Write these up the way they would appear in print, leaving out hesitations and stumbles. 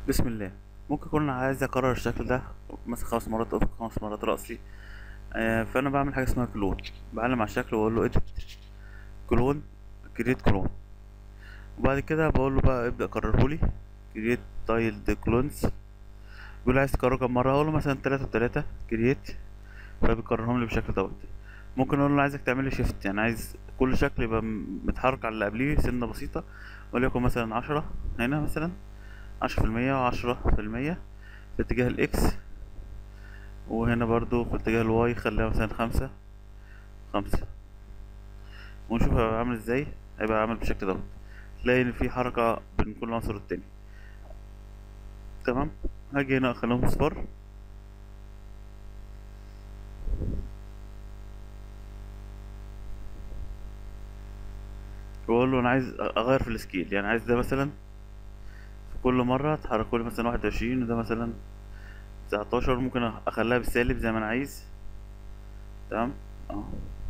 بسم الله. ممكن اكون عايز اكرر الشكل ده مثلا 5 مرات افق 5 مرات رأسي. فانا بعمل حاجه اسمها كلون. بعلم على الشكل واقول له اديت كلون، كريت كلون. وبعد كده بقول له بقى ابدا كرره لي، كريت تايلد كلونز. بيقول لي عايز تكرره كام مره، اقول له مثلا 3 و3 كريت، فبيكررهم لي بالشكل دوت. ممكن اقول له عايزك تعمل لي شيفت، يعني عايز كل شكل يبقى متحرك على اللي قبليه سنه بسيطه، وليكن مثلا 10 هنا، مثلا 10% و10% في اتجاه الاكس، وهنا برضو في اتجاه الواي خليها مثلا 5 5. ونشوف هيبقى عامل ازاي. هيبقى عامل بالشكل دوت، تلاقي ان في حركة بين كل عنصر والتاني. تمام. هاجي هنا اخليهم اصفر، واقول له انا عايز اغير في السكيل، يعني عايز ده مثلا في كل مرة تحركوا لي مثلا 21، وده مثلا 19. ممكن اخليها بالسالب زي ما انا عايز. تمام. اه،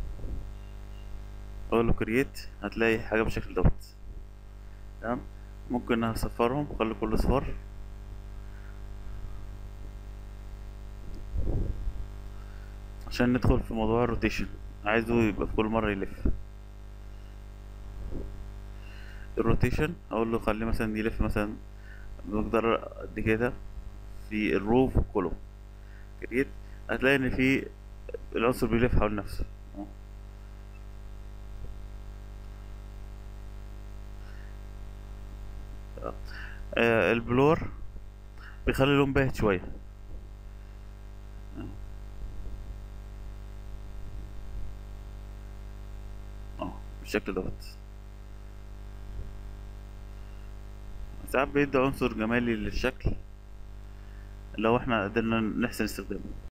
اقول له كرييت، هتلاقي حاجة بالشكل دوت. تمام. ممكن اصفرهم، اخلي كله اصفر عشان ندخل في موضوع الروتيشن. عايزه يبقى في كل مرة يلف. الروتيشن اقول له خليه مثلا يلف مثلا بمقدار قد كده في الرو في الكولوم. كريت، هتلاقي ان في العنصر بيلف حول نفسه. اه. البلور بيخلي اللون باهت شوية. اه. بالشكل دوت. ساعات بيدي عنصر جمالي للشكل لو احنا قدرنا نحسن استخدامه.